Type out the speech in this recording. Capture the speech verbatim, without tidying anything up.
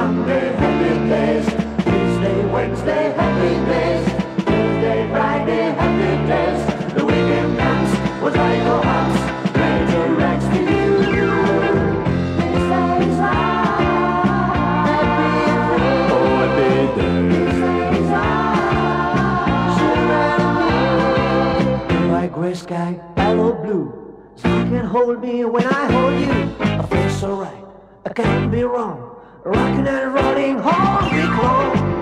Monday, happy days. Tuesday, Wednesday, happy days. Thursday, Friday, happy days. The weekend comes with idle hearts, ready to rags to you. These days are happy days. Oh, happy days. These days are surrounding me. White gray sky, yellow blue. So you can hold me when I hold you. I feel so right, I can't be wrong. Rocking and rolling all week long.